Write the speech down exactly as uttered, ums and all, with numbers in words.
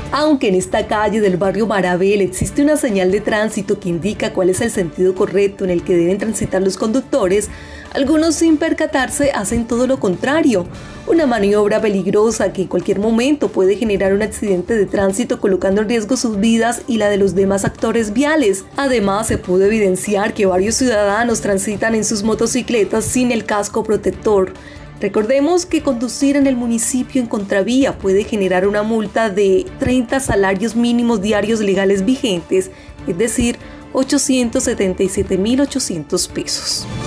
Aunque en esta calle del barrio Marabel existe una señal de tránsito que indica cuál es el sentido correcto en el que deben transitar los conductores, algunos sin percatarse hacen todo lo contrario, una maniobra peligrosa que en cualquier momento puede generar un accidente de tránsito colocando en riesgo sus vidas y la de los demás actores viales. Además, se pudo evidenciar que varios ciudadanos transitan en sus motocicletas sin el casco protector. Recordemos que conducir en el municipio en contravía puede generar una multa de treinta salarios mínimos diarios legales vigentes, es decir, ochocientos setenta y siete mil ochocientos pesos.